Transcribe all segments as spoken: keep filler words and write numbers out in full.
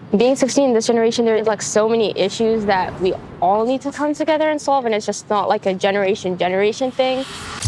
Being sixteen in this generation, there's like so many issues that we all need to come together and solve, and it's just not like a generation generation thing.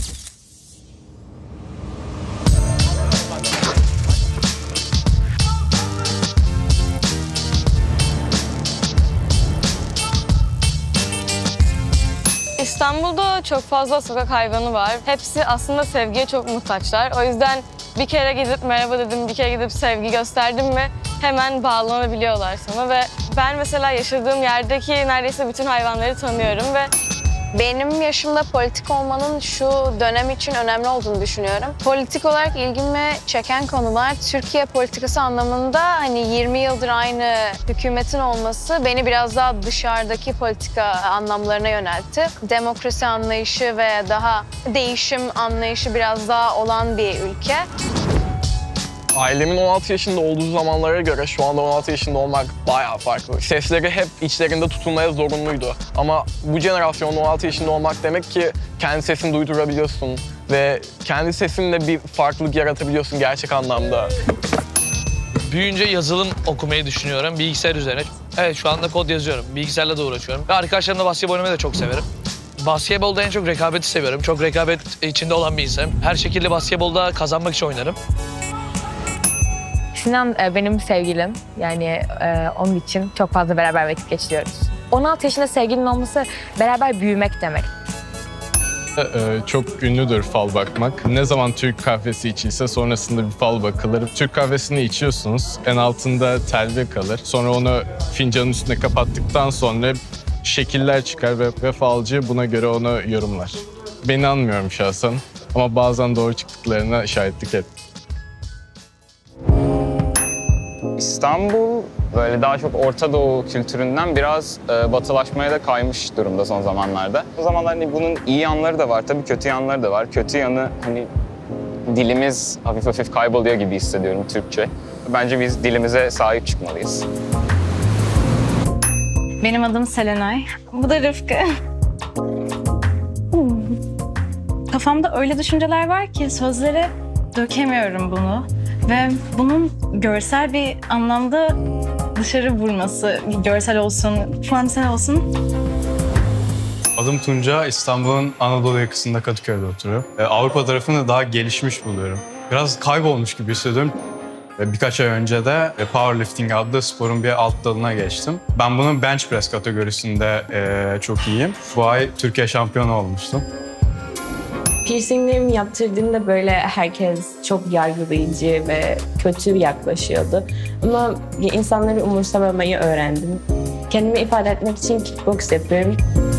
İstanbul'da çok fazla sokak hayvanı var. Hepsi aslında sevgiye çok muhtaçlar. O yüzden bir kere gidip merhaba dedim, bir kere gidip sevgi gösterdim mi hemen bağlanabiliyorlar sana ve ben mesela yaşadığım yerdeki neredeyse bütün hayvanları tanıyorum ve benim yaşımda politik olmanın şu dönem için önemli olduğunu düşünüyorum. Politik olarak ilgimi çeken konular Türkiye politikası anlamında hani yirmi yıldır aynı hükümetin olması beni biraz daha dışarıdaki politika anlamlarına yöneltti. Demokrasi anlayışı ve daha değişim anlayışı biraz daha olan bir ülke. Ailemin on altı yaşında olduğu zamanlara göre şu anda on altı yaşında olmak bayağı farklı. Sesleri hep içlerinde tutulmaya zorunluydu. Ama bu jenerasyonda on altı yaşında olmak demek ki kendi sesini duydurabiliyorsun ve kendi sesinle bir farklılık yaratabiliyorsun gerçek anlamda. Büyüyünce yazılım okumayı düşünüyorum bilgisayar üzerine. Evet şu anda kod yazıyorum. Bilgisayarla da uğraşıyorum. Ve arkadaşlarımla basketbol oynamayı da çok severim. Basketbolda en çok rekabeti seviyorum. Çok rekabet içinde olan bir insanım. Her şekilde basketbolda kazanmak için oynarım. Sinan benim sevgilim. Yani onun için çok fazla beraber vakit geçiriyoruz. on altı yaşında sevgilinin olması beraber büyümek demek. Çok ünlüdür fal bakmak. Ne zaman Türk kahvesi içilse sonrasında bir fal bakılır. Türk kahvesini içiyorsunuz, en altında telve kalır. Sonra onu fincanın üstüne kapattıktan sonra şekiller çıkar ve, ve falcı buna göre onu yorumlar. Ben inanmıyorum şahsen ama bazen doğru çıktıklarına şahitlik ettim. İstanbul böyle daha çok Orta Doğu kültüründen biraz e, batılaşmaya da kaymış durumda son zamanlarda. O zamanlar hani bunun iyi yanları da var, tabii kötü yanları da var. Kötü yanı hani dilimiz hafif hafif kayboluyor gibi hissediyorum Türkçe. Bence biz dilimize sahip çıkmalıyız. Benim adım Selenay. Bu da Rıfkı. Kafamda öyle düşünceler var ki sözlere dökemiyorum bunu. Ve bunun görsel bir anlamda dışarı vurması, görsel olsun, formsel olsun. Adım Tunca, İstanbul'un Anadolu yakasında Kadıköy'de oturuyorum. Avrupa tarafını daha gelişmiş buluyorum. Biraz kaybolmuş gibi hissediyorum. Birkaç ay önce de powerlifting adlı sporun bir alt dalına geçtim. Ben bunun bench press kategorisinde çok iyiyim. Bu ay Türkiye şampiyonu olmuştum. Piercinglerimi yaptırdığımda böyle herkes çok yargılayıcı ve kötü yaklaşıyordu. Ama insanları umursamamayı öğrendim. Kendimi ifade etmek için kickbox yapıyorum.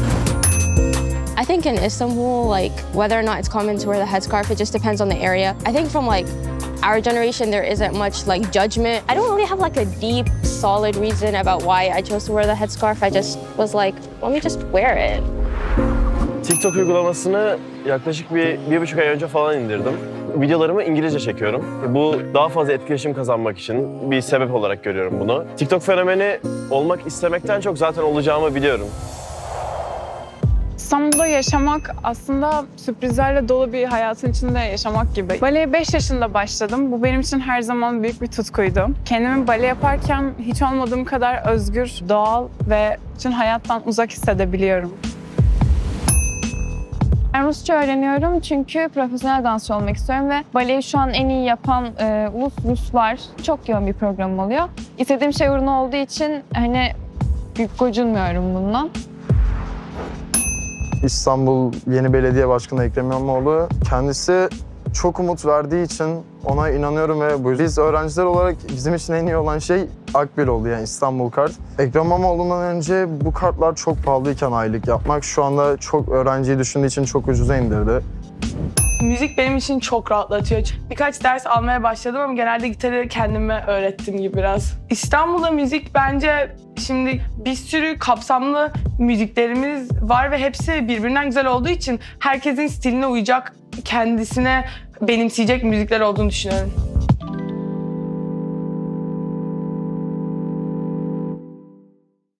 I think in Istanbul, like whether or not it's common to wear the headscarf, it just depends on the area. I think from like our generation, there isn't much like judgment. I don't really have like a deep, solid reason about why I chose to wear the headscarf. I just was like, let me just wear it. TikTok uygulamasını yaklaşık bir, bir buçuk ay önce falan indirdim. Videolarımı İngilizce çekiyorum. Bu daha fazla etkileşim kazanmak için bir sebep olarak görüyorum bunu. TikTok fenomeni olmak istemekten çok zaten olacağımı biliyorum. İstanbul'da yaşamak aslında sürprizlerle dolu bir hayatın içinde yaşamak gibi. Baleye beş yaşında başladım. Bu benim için her zaman büyük bir tutkuydu. Kendimi bale yaparken hiç olmadığım kadar özgür, doğal ve bütün hayattan uzak hissedebiliyorum. Ben Rusça öğreniyorum çünkü profesyonel dansçı olmak istiyorum ve baleyi şu an en iyi yapan e, ulus Ruslar. Çok yoğun bir program oluyor. İstediğim şey uğruna olduğu için hani gocunmuyorum bundan. İstanbul Yeni Belediye Başkanı Ekrem İmamoğlu kendisi çok umut verdiği için ona inanıyorum ve bu biz öğrenciler olarak bizim için en iyi olan şey Akbil oldu, yani İstanbul kart. Ekrem İmamoğlu'ndan önce bu kartlar çok pahalıyken aylık yapmak şu anda çok öğrenciyi düşündüğü için çok ucuza indirdi. Müzik benim için çok rahatlatıyor. Birkaç ders almaya başladım ama genelde gitarı kendime öğrettim gibi biraz. İstanbul'da müzik bence şimdi bir sürü kapsamlı müziklerimiz var ve hepsi birbirinden güzel olduğu için herkesin stiline uyacak, kendisine benimseyecek müzikler olduğunu düşünüyorum.